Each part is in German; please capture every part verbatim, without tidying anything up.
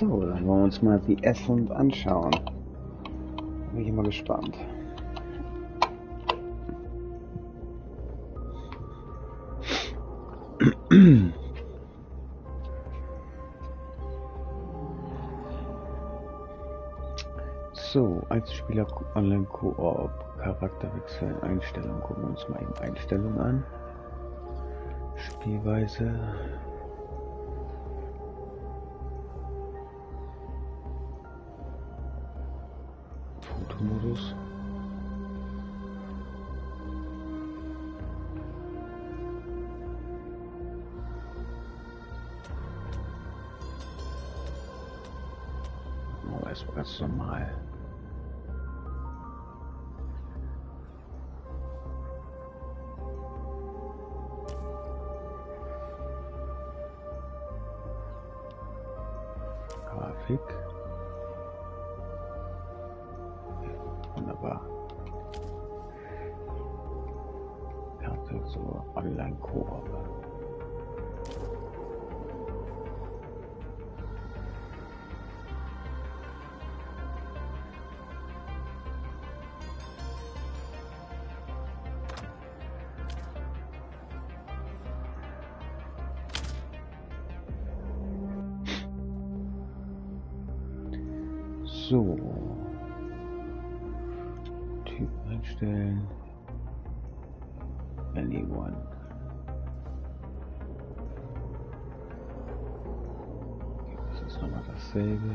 So, dann wollen wir uns mal die Essen anschauen. Bin ich mal gespannt. So, als Spieler Online Koop, Charakterwechsel, Einstellungen. Gucken wir uns mal eben Einstellungen an. Spielweise. Fotomodus. Oh, erstmal ganz normal. Grafik. Wunderbar. Karte so Online Koop. So. Typ einstellen. Anyone. Das ist nochmal dasselbe.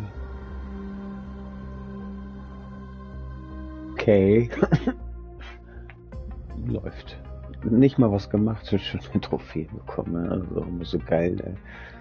Okay. Läuft. Nicht mal was gemacht, so schon eine Trophäe bekommen. Also immer so geil, ey.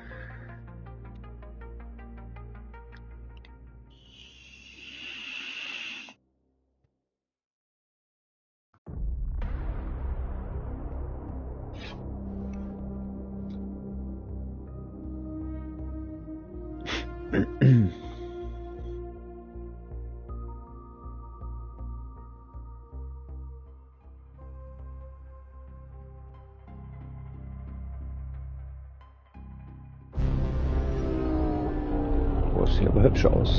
Oh, sieht aber hübsch aus.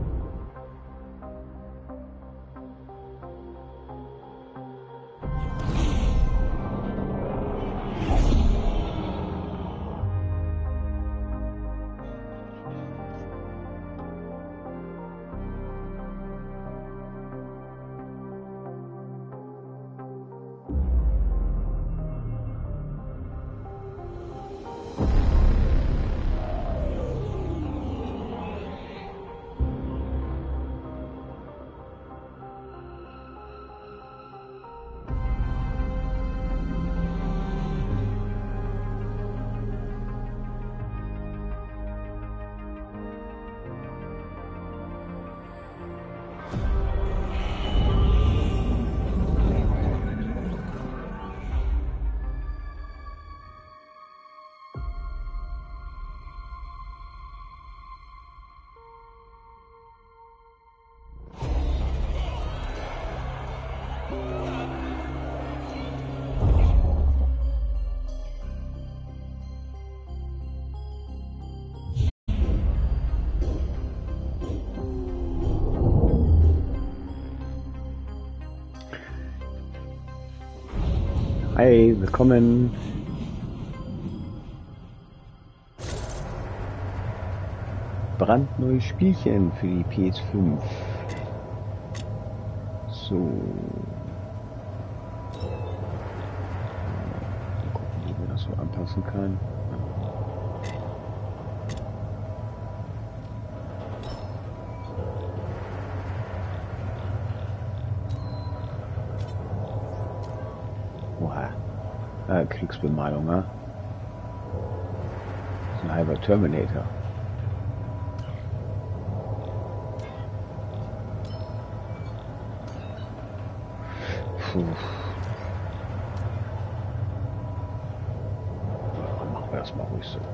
Hi, willkommen. Brandneues Spielchen für die P S fünf. So. Mal gucken, wie man das so anpassen kann. Äh, Kriegsbemalung, ne? Das ist ein halber Terminator. Puh. Ja, machen wir das mal ruhig so.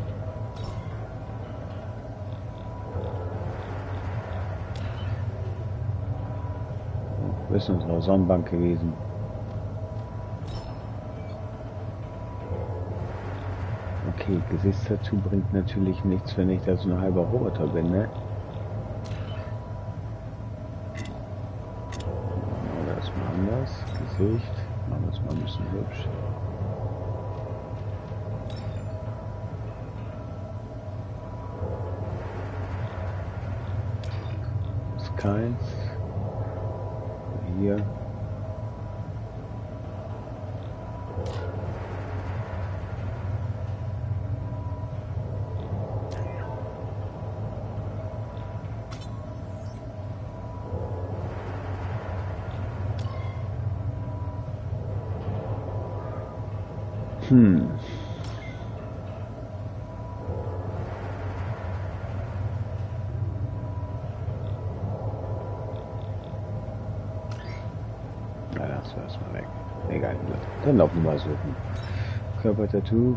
Das ist unsere Sonnenbank gewesen. Okay, Gesichtstattoo bringt natürlich nichts, wenn ich da so ein halber Roboter bin, ne? Machen wir das mal anders. Gesicht. Machen wir es mal ein bisschen hübsch. Ist keins. Hier. Hm. Na, das war erstmal weg. Egal, dann laufen wir mal suchen. Körpertattoo.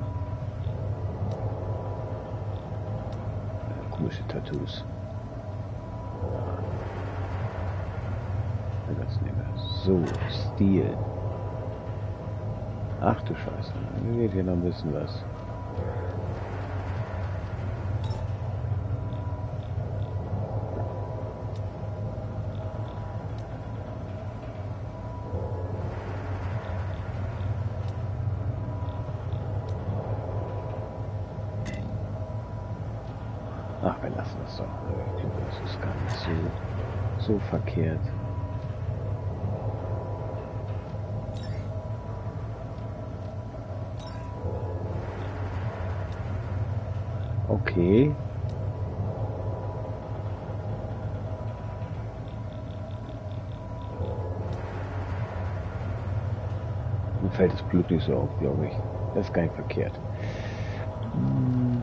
Komische Tattoos. Ja, das nehmen wir. So, Stil. Ach du Scheiße, da geht hier noch ein bisschen was. Ach, wir lassen das doch. Ich glaube, das ist gar nicht so, so verkehrt. Okay. Mir fällt das Blut nicht so auf, glaube ich. Das ist gar nicht verkehrt. Hm.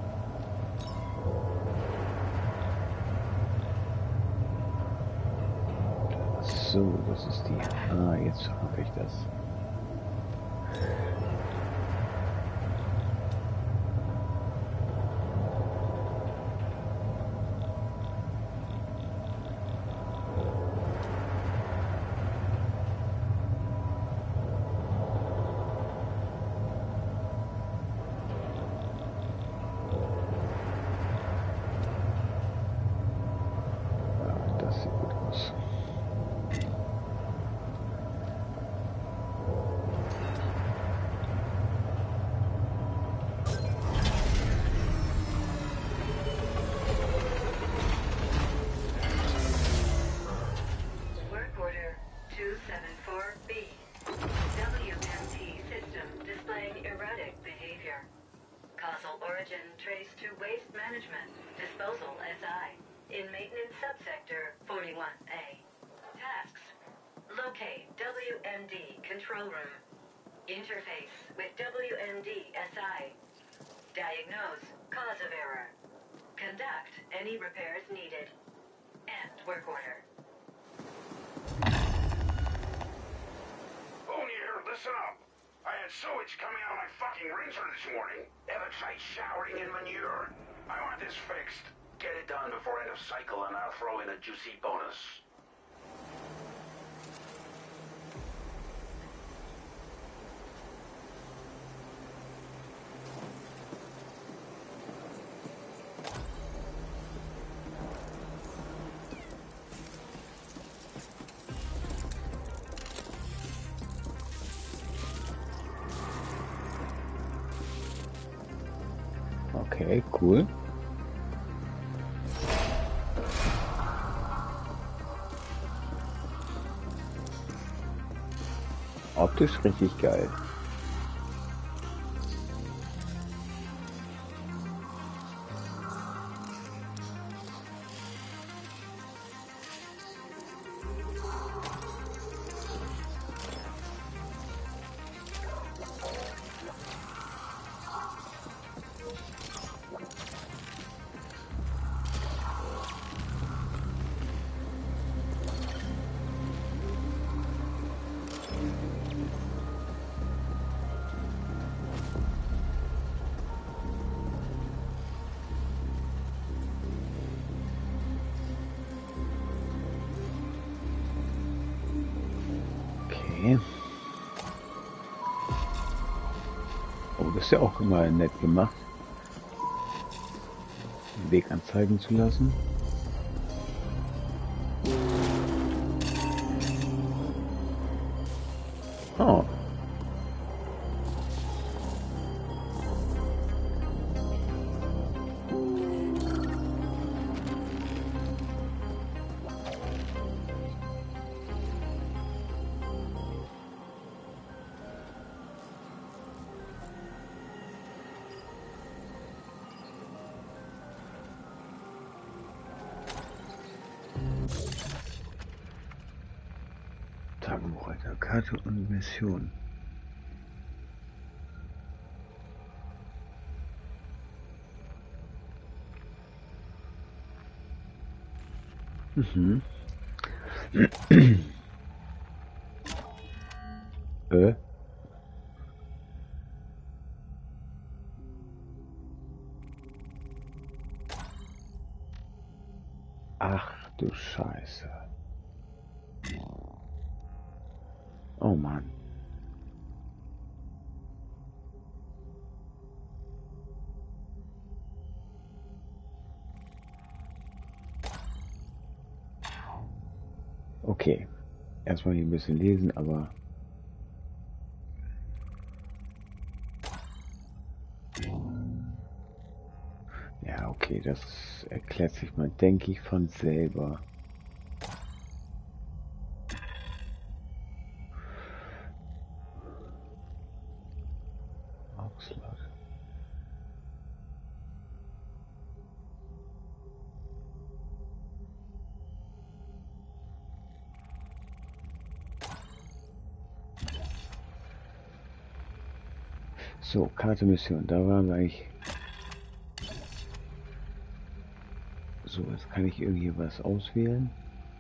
So, das ist die. Ah, jetzt habe ich das. Management, Disposal S I, in Maintenance Subsector forty-one A. Tasks: locate W M D Control Room. Interface with W M D S I. Diagnose cause of error. Conduct any repairs needed. End work order. Bonnier, listen up. I had sewage coming out of my fucking rinser this morning. Ever tried showering in manure? I want this fixed. Get it done before end of cycle and I'll throw in a juicy bonus. Okay, cool. Optisch richtig geil. ist ja auch immer nett gemacht, den Weg anzeigen zu lassen. Oh. Tagebuch einer Karte und Mission. Mhm. äh? Ach du Scheiße. Oh Mann. Okay. Erstmal hier ein bisschen lesen, aber ja, okay, das erklärt sich mal, denke ich, von selber. Auslage. So, Karte Mission, da waren wir eigentlich. So, jetzt kann ich irgendwie was auswählen.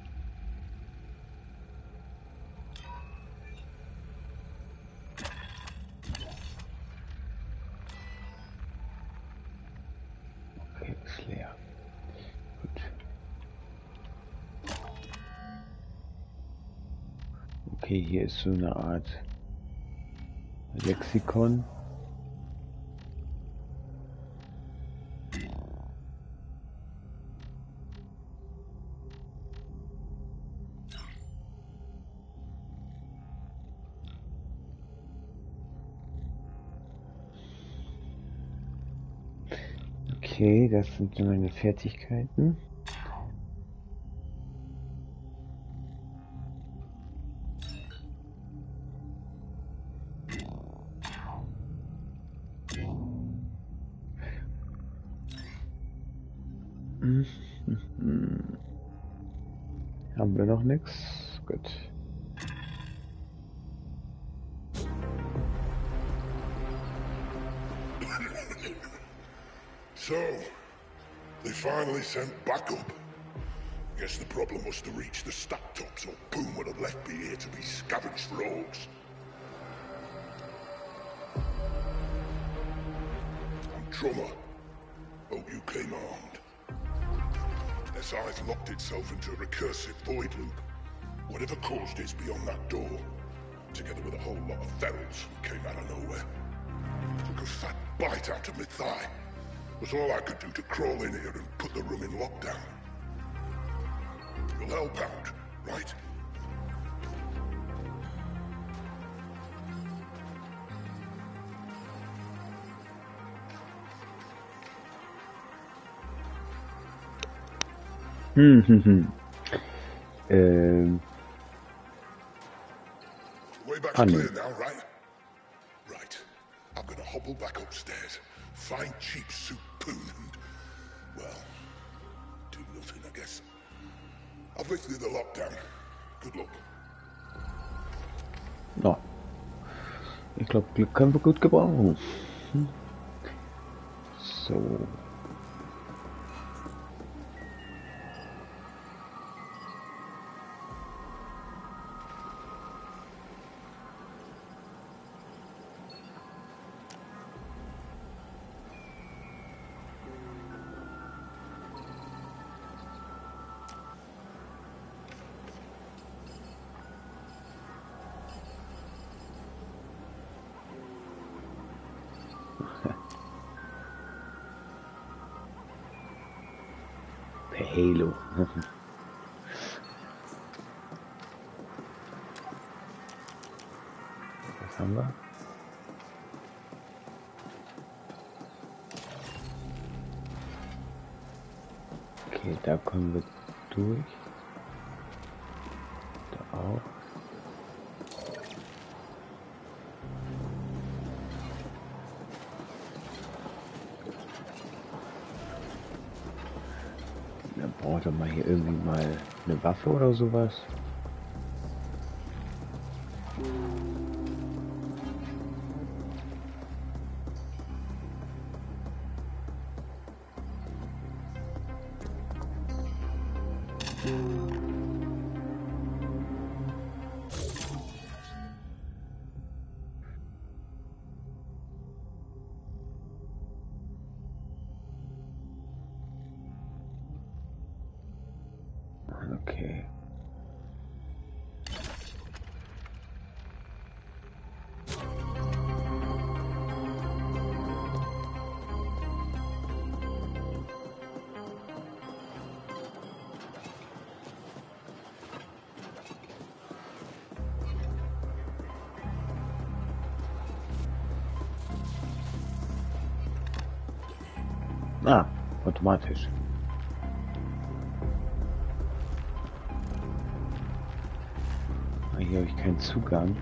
Okay, ist leer. Gut. Okay, hier ist so eine Art Lexikon. Okay, das sind meine Fertigkeiten. Mhm. Haben wir noch nichts? Gut. So, they finally sent backup. Guess the problem was to reach the stack tops, or Boom would have left me here to be scavenged for orcs. I'm Trummer. Hope you came armed. S I's locked itself into a recursive void loop. Whatever caused it's beyond that door. Together with a whole lot of ferals who came out of nowhere. Took a fat bite out of my thigh. Was all I could do to crawl in here and put the room in lockdown. You'll help out, right? Hm, hm, hm. Ähm. Way back's Honey. clear now, right? Right. I'm gonna hobble back upstairs, find cheap soup Poon and, well, do nothing, I guess. I've lifted the lockdown. Good luck. Ja. Ich glaube, Glück können wir gut gebrauchen. Hm. So. Per Halo. Was haben wir? Okay, da kommen wir durch. Da auch. Dann braucht er mal hier irgendwie mal eine Waffe oder sowas. Okay. Ah, automatisch. Hier habe ich keinen Zugang.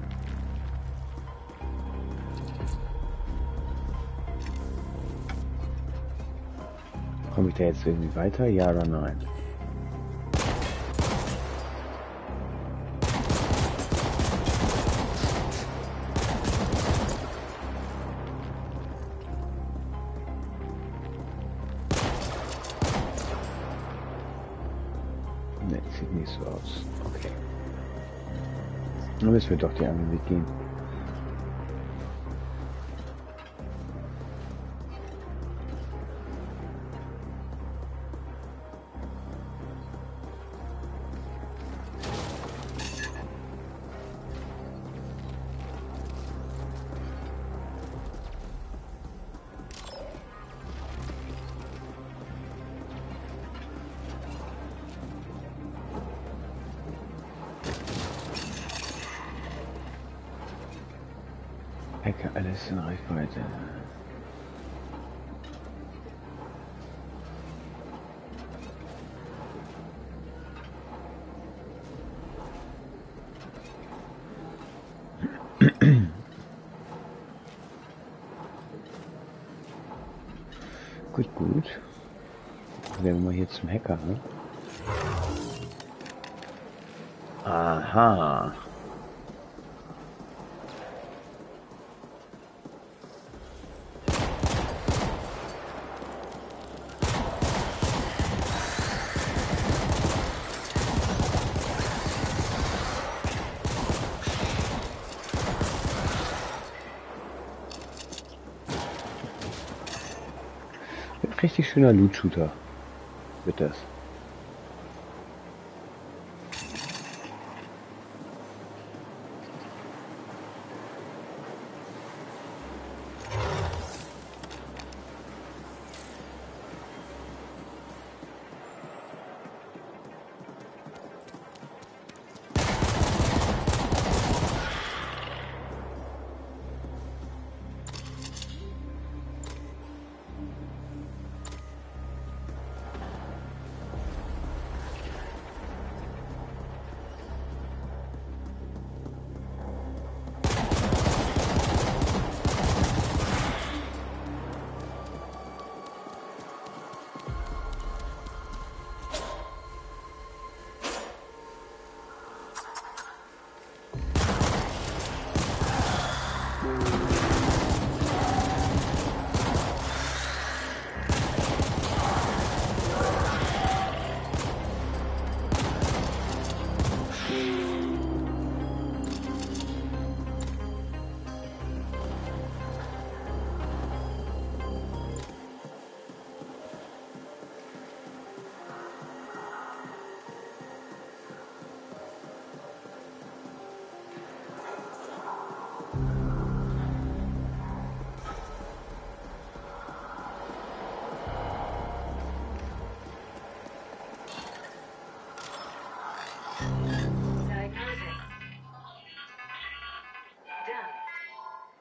Komme ich da jetzt irgendwie weiter? Ja oder nein? Ne, sieht nicht so aus. Okay. Dann müssen wir doch die anderen Weg gehen. Ecke, alles in Reichweite. Gut, gut. Werden wir mal hier zum Hacker, ne? Aha. Richtig schöner Loot-Shooter wird das.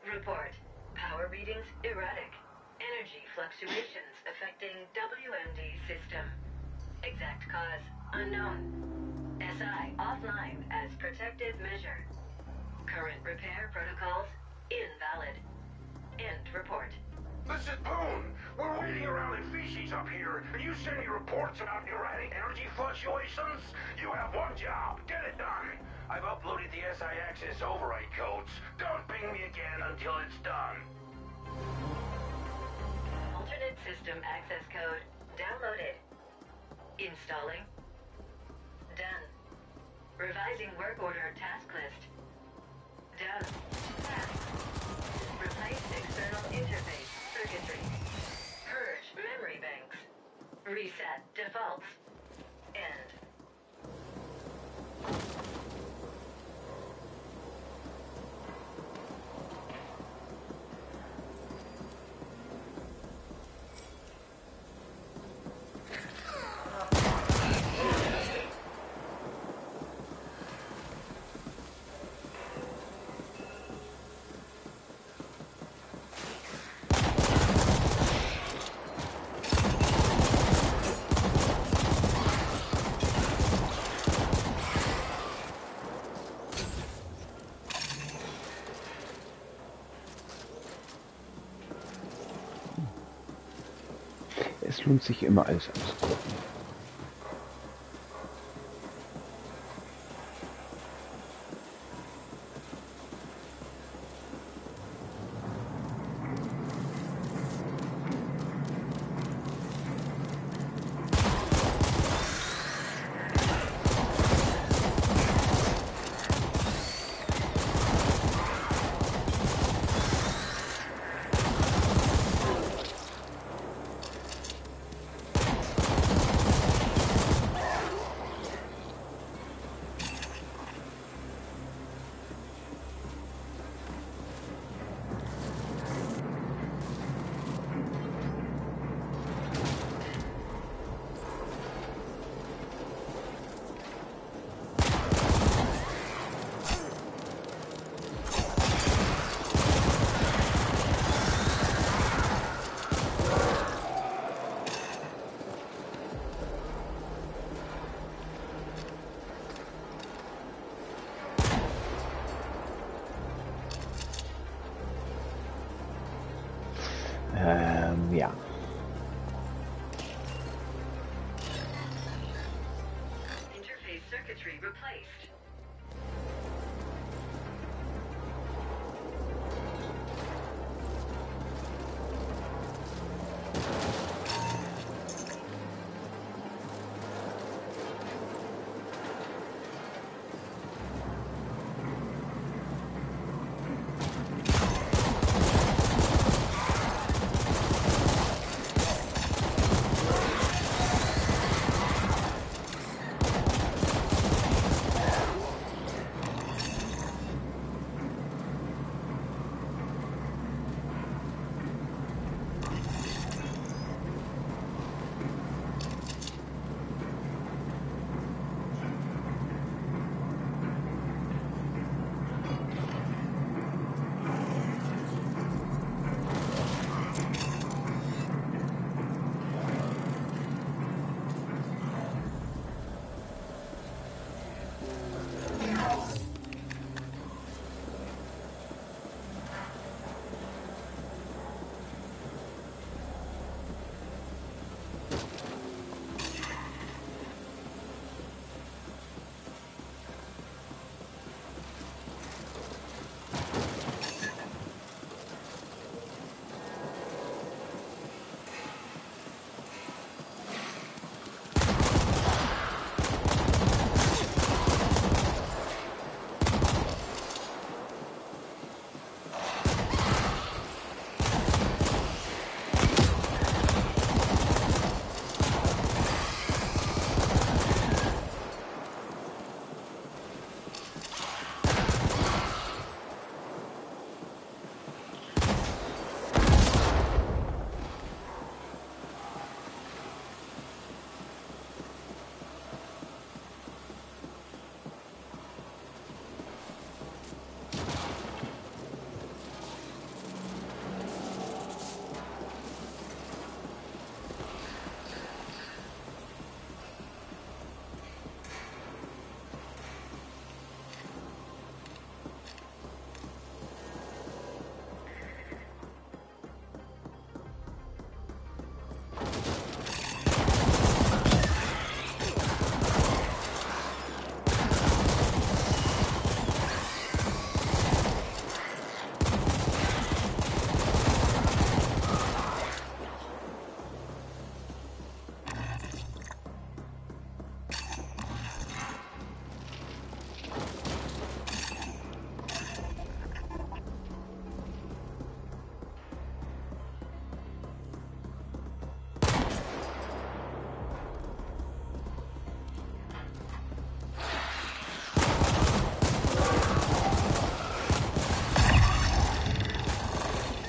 Report. Power readings erratic. Energy fluctuations affecting W M D system. Exact cause unknown. S I offline as protective measure. Current repair protocols invalid. End report. This is Boone. We're waiting around in feces up here, and you send me reports about erratic energy fluctuations? You have one job. Get it done. I've uploaded the S I access override codes. Don't ping me again until it's done. Alternate system access code downloaded. Installing. Done. Revising work order task list. Done. Task. Replace external interface circuitry. Purge memory banks. Reset defaults. End. Es lohnt sich immer alles anzugucken. Ähm, ja. Interface circuitry replaced.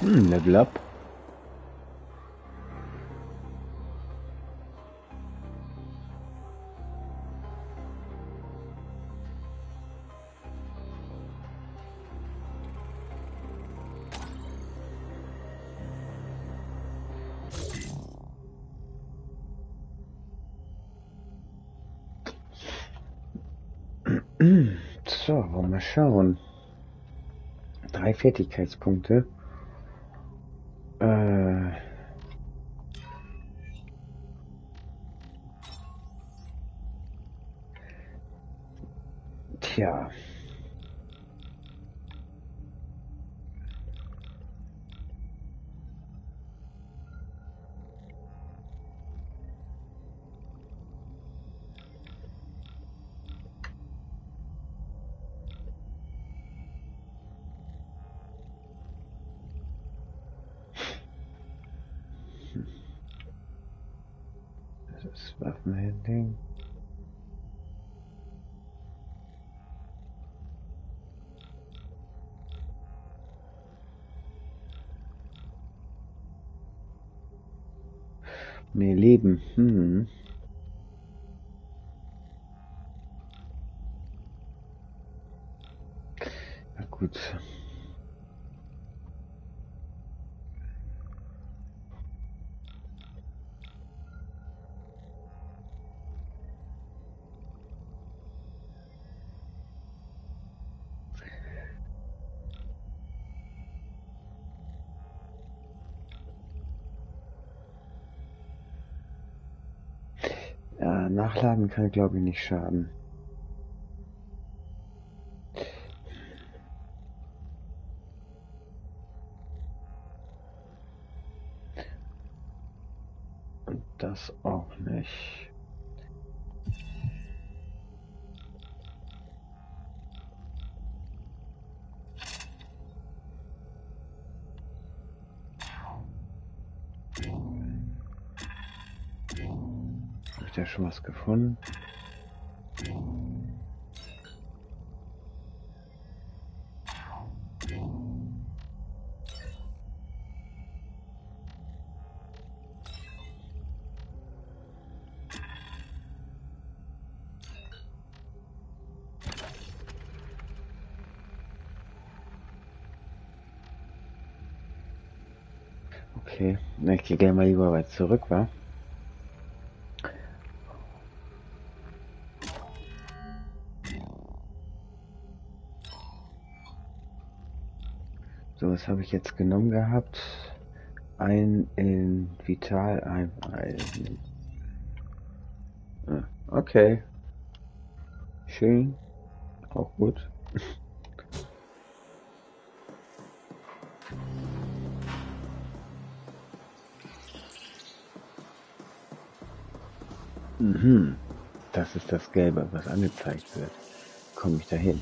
Hm, Level Up. So, wollen wir mal schauen. Drei Fertigkeitspunkte. Äh. Tja. Das ist Waffenhandling. Mehr Leben. Hm. Na gut. Ja, nachladen kann, glaube ich, nicht schaden. Und das auch nicht. Habe ich da schon was gefunden? Okay, na, ich gehe gerne mal lieber weit zurück, wa? So, was habe ich jetzt genommen gehabt? Ein in Vital, ein, ein ah, okay, schön, auch gut. Mhm, das ist das Gelbe, was angezeigt wird. Komme ich dahin?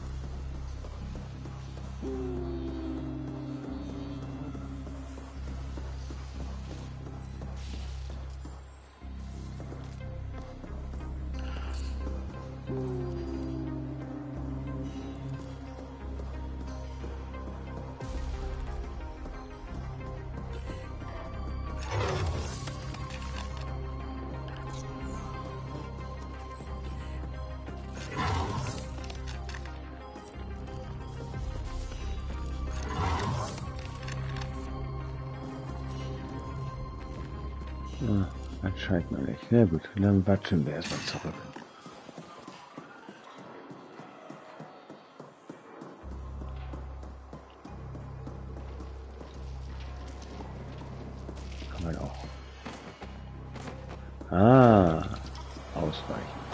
Ah, anscheinend noch nicht. Na gut, dann watschen wir erstmal zurück. Kann man auch. Ah, ausweichen.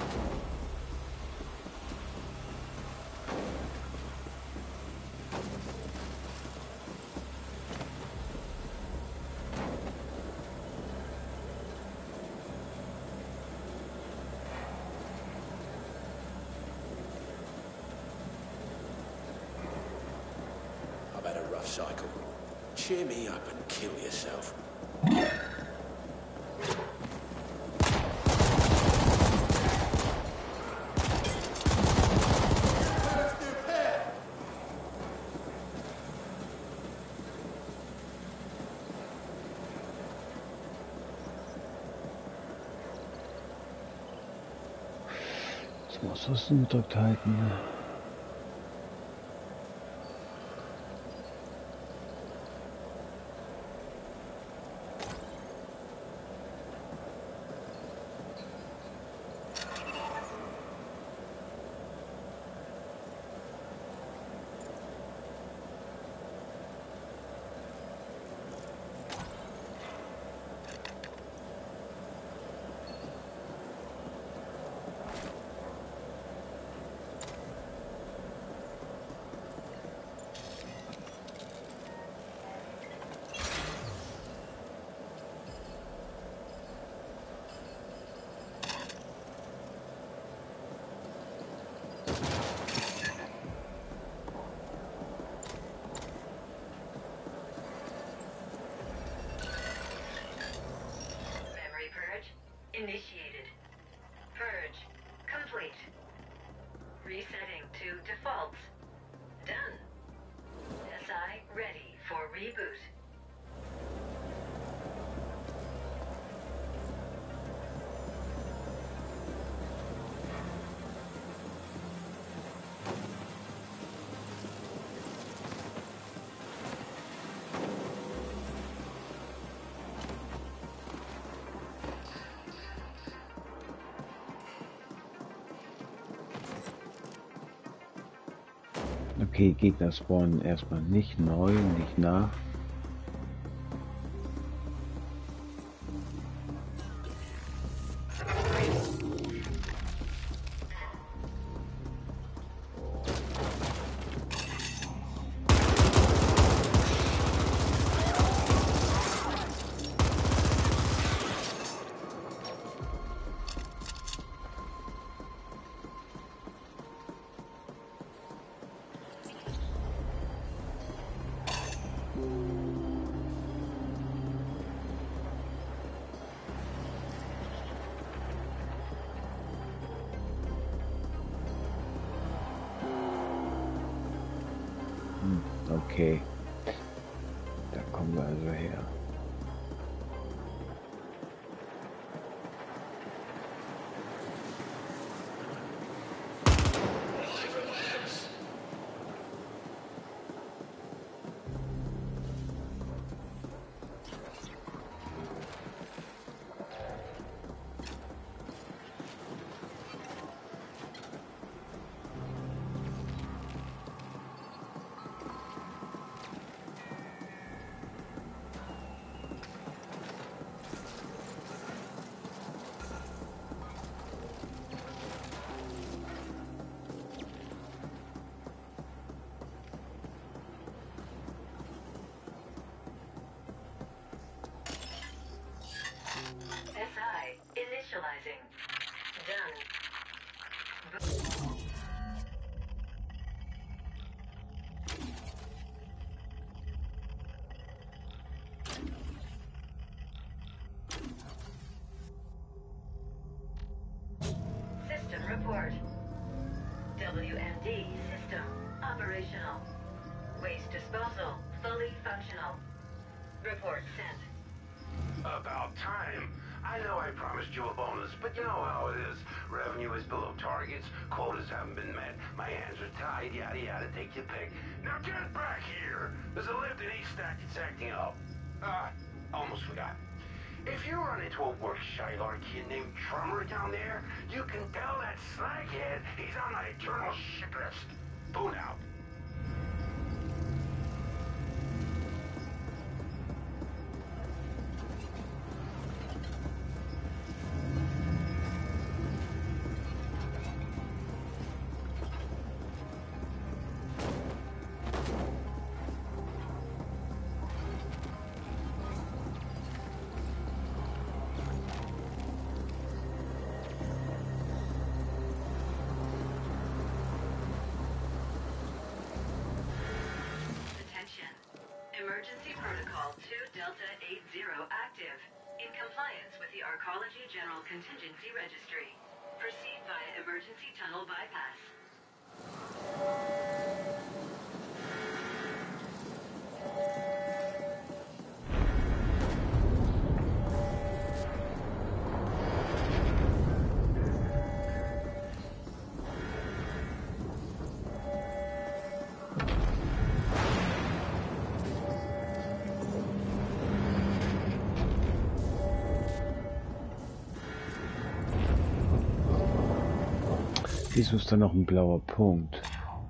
I've had a rough cycle. Cheer me up and kill yourself. Ich muss das gedrückt halten. Initiated. Purge complete. Resetting to defaults. Done. S I ready for reboot. Okay, Gegner spawnen erstmal nicht neu, nicht nach. Okay, da kommen wir also her. S I initializing. Done. System report. W M D system operational. Waste disposal fully functional. Report sent. About time. I know I promised you a bonus, but you know how it is. Revenue is below targets, quotas haven't been met, my hands are tied, yada yada, take your pick. Now get back here! There's a lift in East Stack that's acting up. Ah, almost forgot. If you run into a work-shy lark kid named Drummer down there, you can tell that slaghead he's on my eternal shit list. Boon out. Emergency Protocol two Delta eighty active. In compliance with the Arcology General Contingency Registry. Proceed via emergency tunnel bypass. Wieso ist da noch ein blauer Punkt?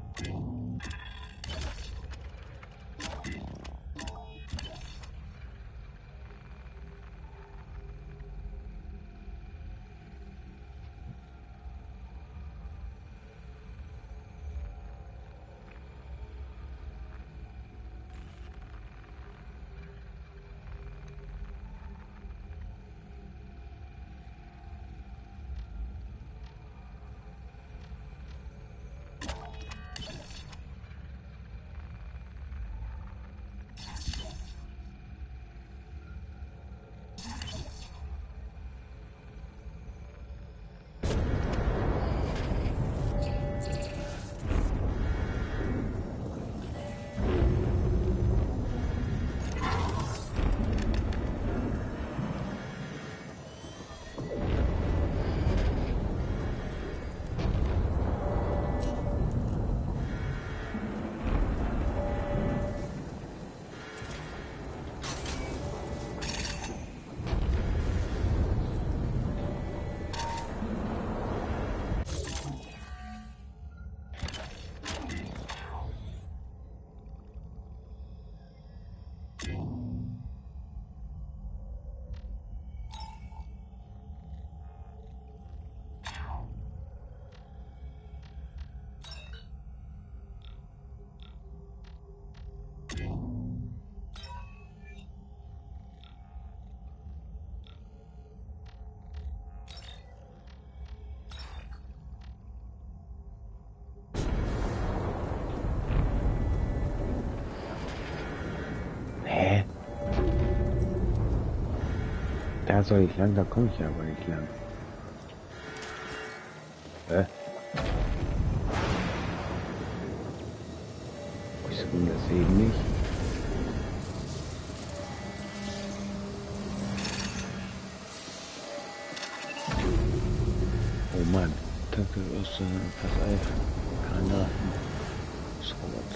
Hä? Da soll ich lang, da komme ich aber nicht lang. Hä? Ich sehe das eben nicht. Oh Mann, danke, ist äh, pass auf. Granaten. Schrott.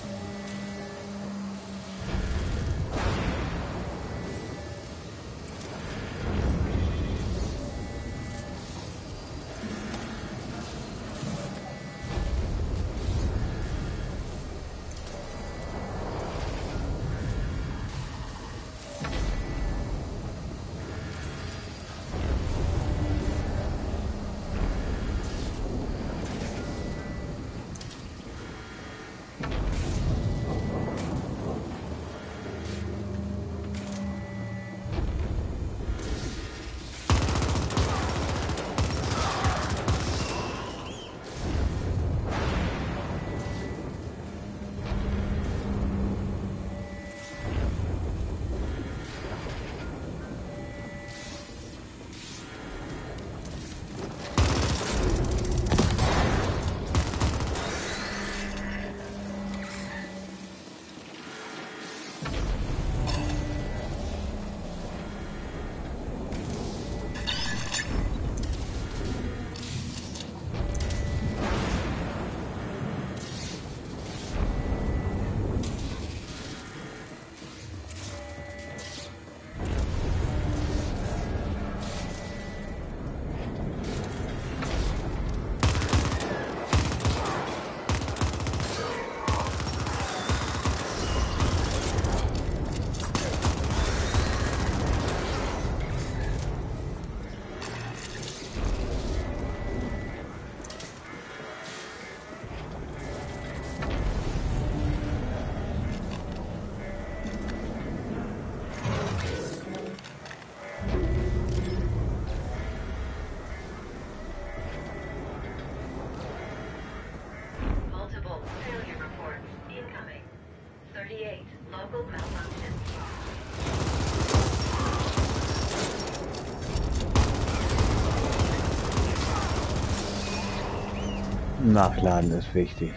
Nachladen ist wichtig.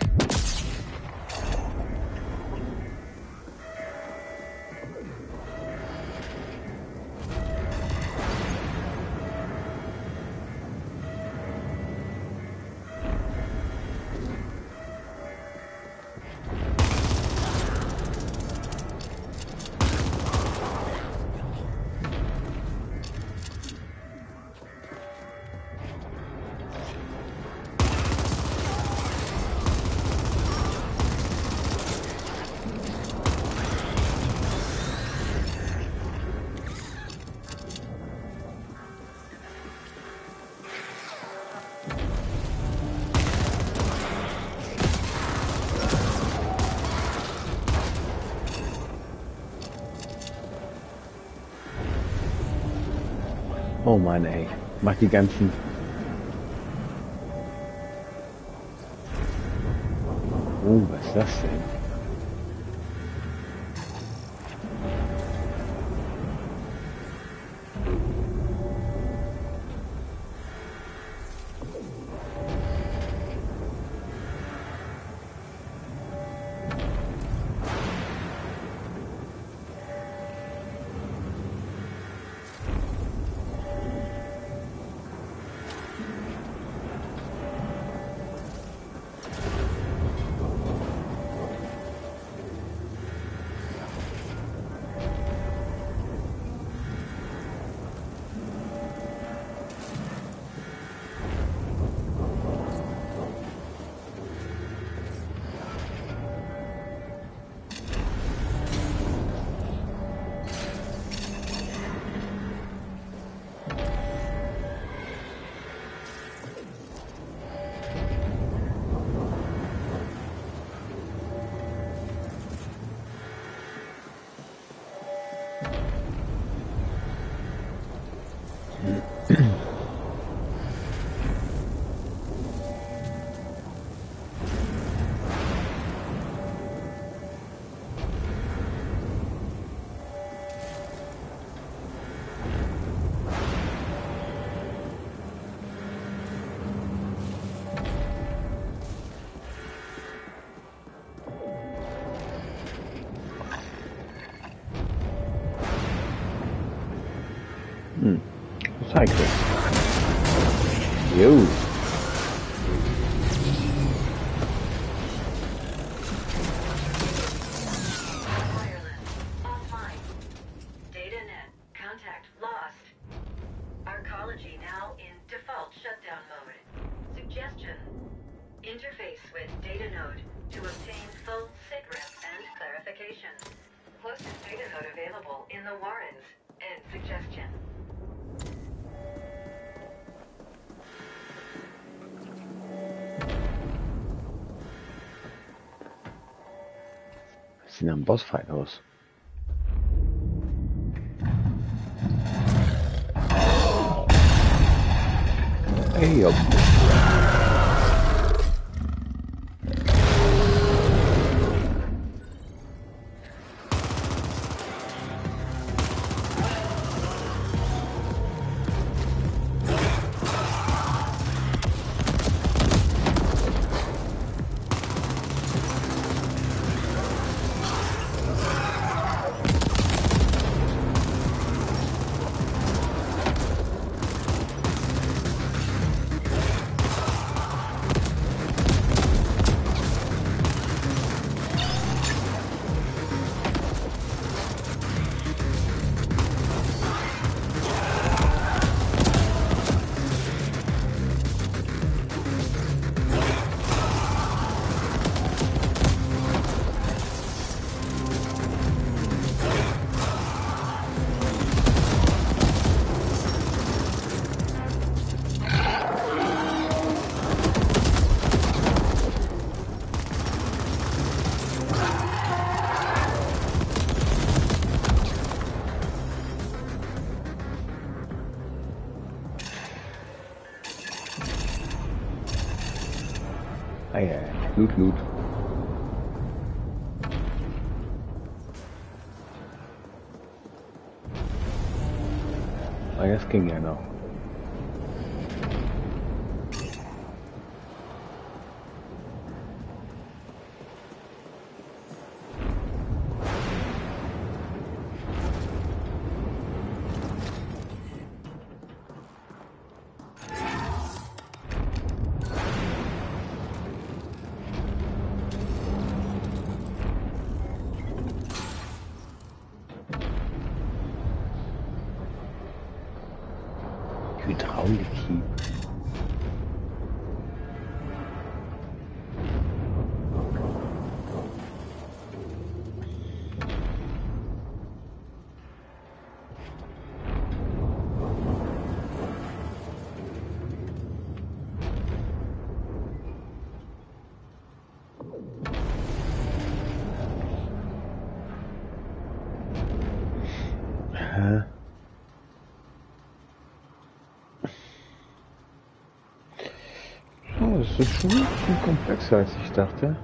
Oh Mann, ey. Mach die ganzen... Oh, was ist das denn? Hmm. Cycle. Yo. Wireless. Offline. DataNet. Contact lost. Arcology now in default shutdown mode. Suggestion. Interface with data node to obtain full sitrep and clarification. Closest data node available in the Warrens. End suggestion. Sieht nach einem Bossfight aus. Ey, jo. Ah ja, Loot, Loot. Ah, das ging ja noch. Hydraulik-Hieb. Hä? Das ist schon viel komplexer, als ich dachte.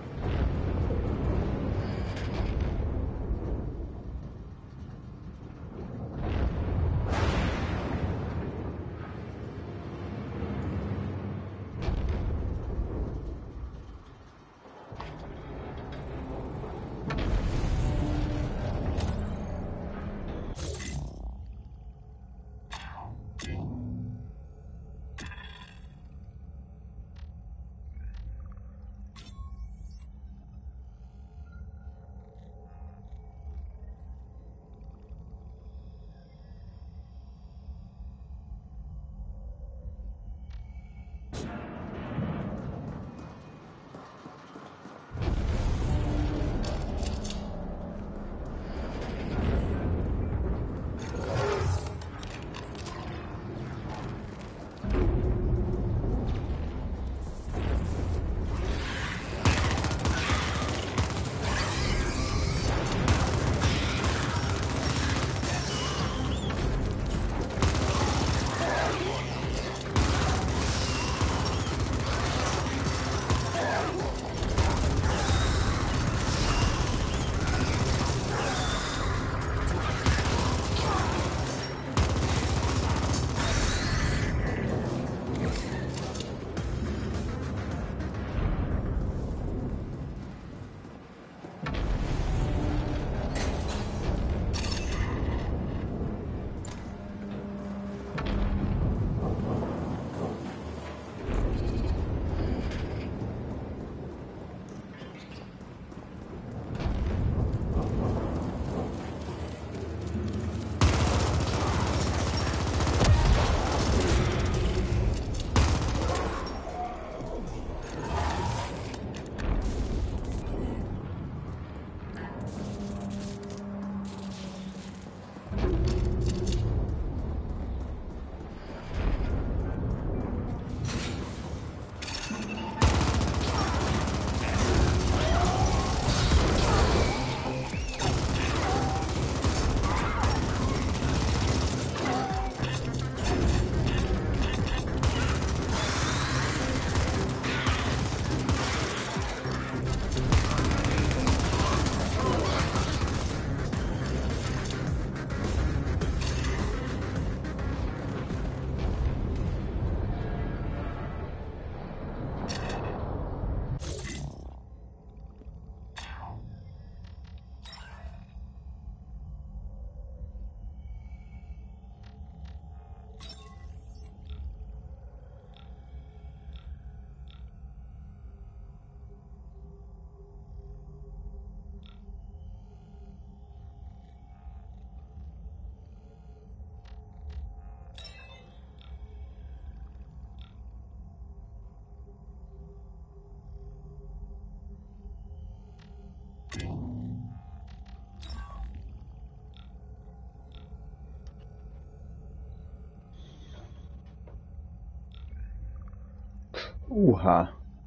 Uha.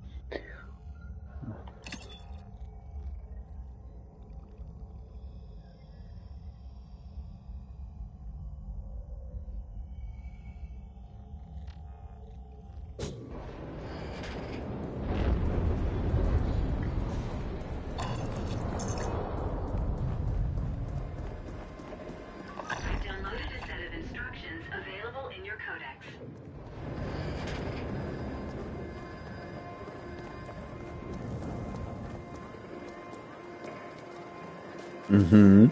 I've downloaded a set of instructions available in your codex. Mhm.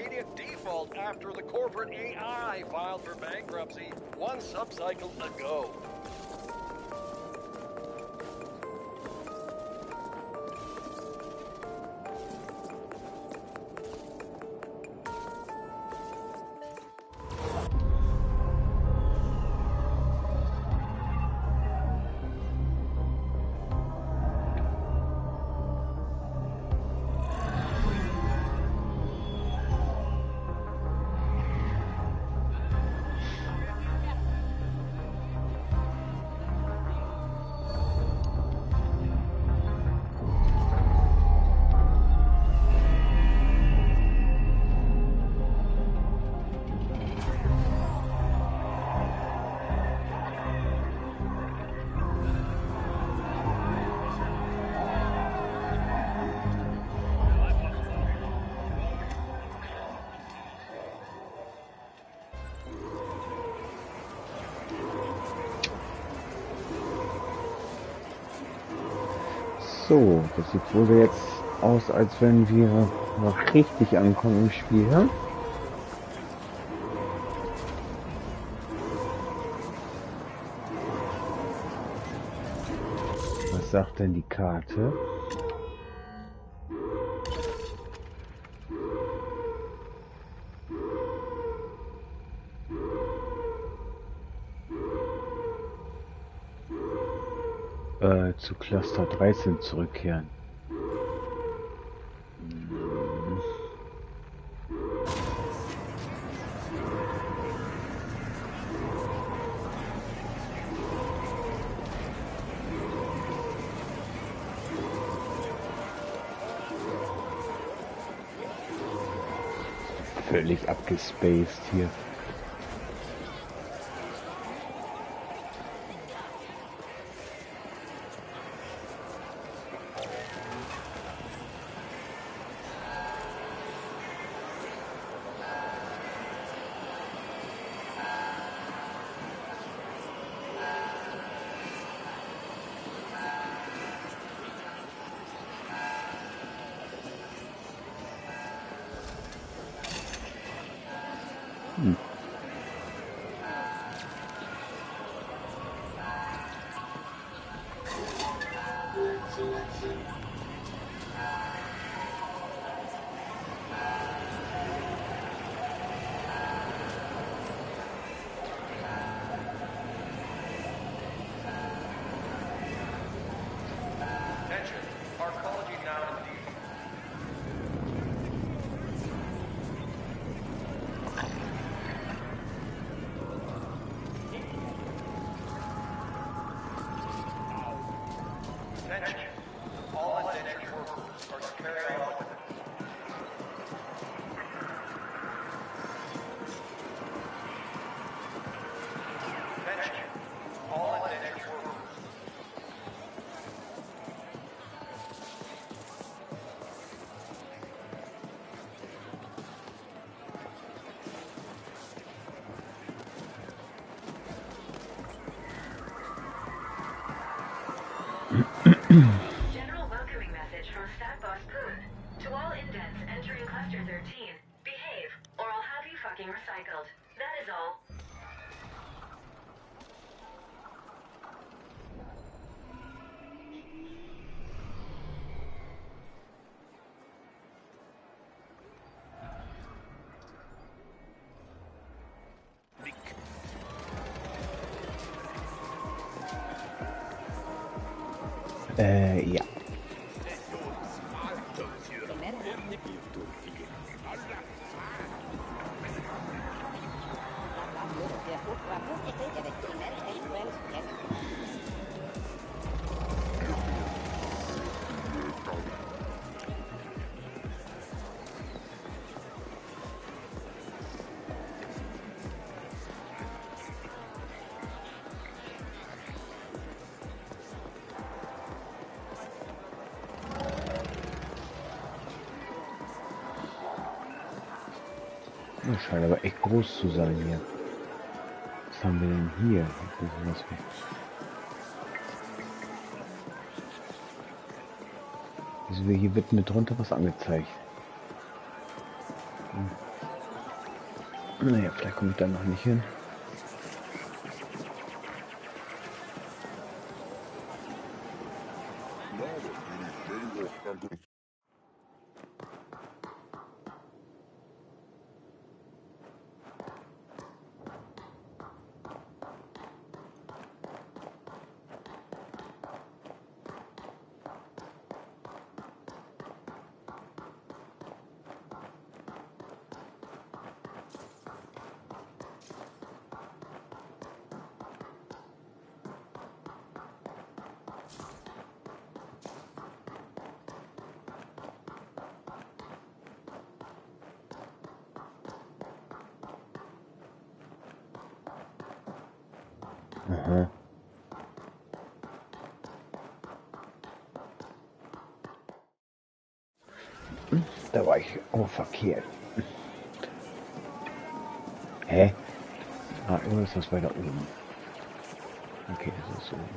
immediate default after the corporate A I filed for bankruptcy one subcycle ago. So, das sieht wohl jetzt aus, als wenn wir noch richtig ankommen im Spiel. Was sagt denn die Karte? Äh, zu Cluster dreizehn zurückkehren. Völlig abgespaced hier. Hm. General welcoming message from Stat Boss Poon. To all indents entering Cluster thirteen, behave, or I'll have you fucking recycled. That is all. Äh, ja. Das scheint aber echt groß zu sein hier. Was haben wir denn hier? Was Wieso hier wird mir drunter was angezeigt? Hm. Naja, vielleicht komme ich da noch nicht hin. Aha. Da war ich oh verkehrt. Hä? Ah, irgendwo ist das weiter oben. Okay, das ist oben.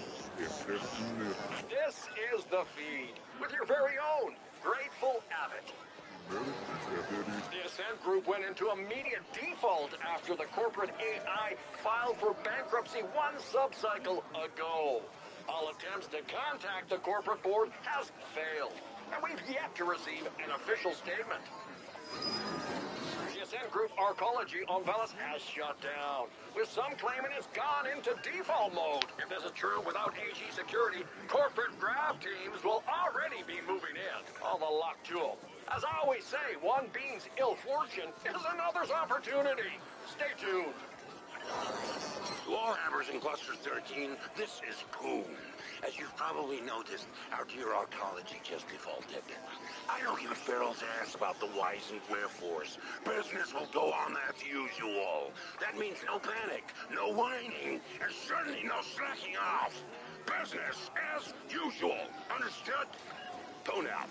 This is the feed with your very own Grateful Abbott. The Ascent Group went into immediate default after the corporate A I filed for bankruptcy one subcycle ago. All attempts to contact the corporate board has failed, and we've yet to receive an official statement. The Ascent Group Arcology on Velis has shut down, with some claiming it's gone into default mode. If this is true, without A G security, corporate grab teams will already be moving in. All the luck to them. As I always say, one being's ill fortune is another's opportunity. Stay tuned. To all hammers in Cluster thirteen, this is Coon. As you've probably noticed, our dear Arcology just defaulted. I don't give a feral's ass about the whys and wherefores. Business will go on as usual. That means no panic, no whining, and certainly no slacking off. Business as usual. Understood? Go now.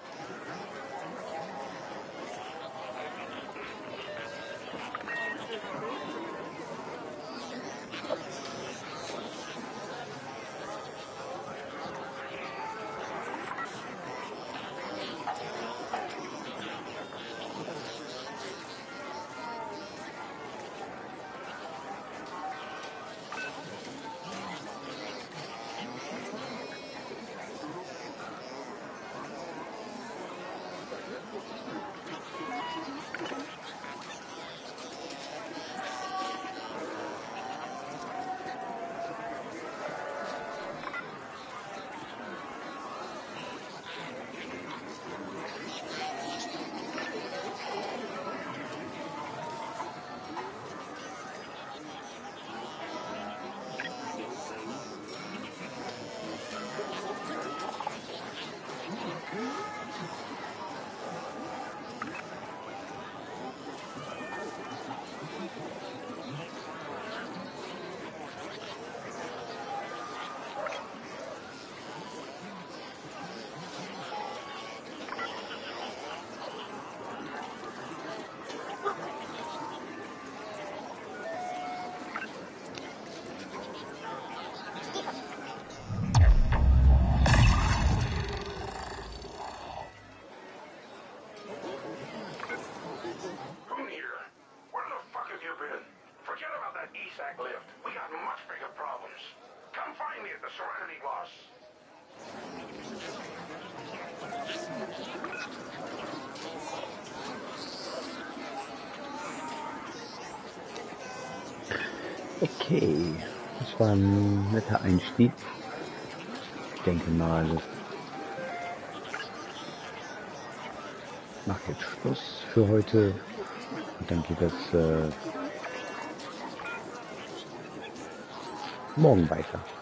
Lift. We got much bigger problems. Come find me at the Serenity Boss. Okay, das war ein netter Einstieg. Ich denke mal, das macht jetzt Schluss für heute. Und dann geht es äh, morgen weiter.